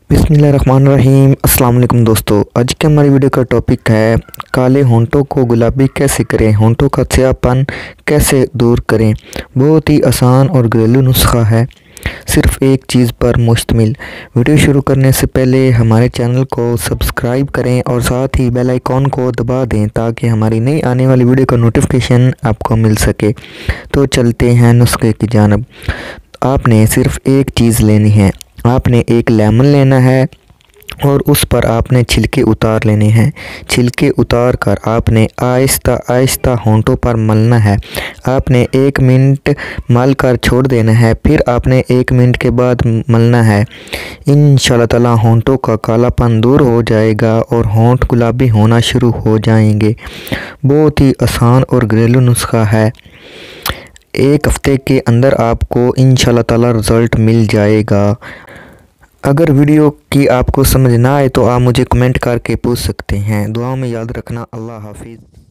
बिस्मिल्लाहिर्रहमानिर्रहीम। अस्सलाम वालेकुम दोस्तों, आज की हमारी वीडियो का टॉपिक है काले होंठों को गुलाबी कैसे करें, होंठों का स्याहपन कैसे दूर करें। बहुत ही आसान और घरेलू नुस्खा है, सिर्फ एक चीज़ पर मुश्तमिल। वीडियो शुरू करने से पहले हमारे चैनल को सब्सक्राइब करें और साथ ही बेल आइकॉन को दबा दें ताकि हमारी नई आने वाली वीडियो का नोटिफिकेशन आपको मिल सके। तो चलते हैं नुस्खे की जानिब। आपने सिर्फ एक चीज़ लेनी है, आपने एक लेमन लेना है और उस पर आपने छिलके उतार लेने हैं। छिलके उतार कर आपने आहिस्ता आहिस्ता होंठों पर मलना है। आपने 1 मिनट मल कर छोड़ देना है, फिर आपने 1 मिनट के बाद मलना है। इंशाअल्लाह ताला होंठों का कालापन दूर हो जाएगा और होंठ गुलाबी होना शुरू हो जाएंगे। बहुत ही आसान और घरेलू नुस्खा है। 1 हफ्ते के अंदर आपको इंशाअल्लाह ताला रिज़ल्ट मिल जाएगा। अगर वीडियो की आपको समझ ना आए तो आप मुझे कमेंट करके पूछ सकते हैं। दुआ में याद रखना। अल्लाह हाफिज़।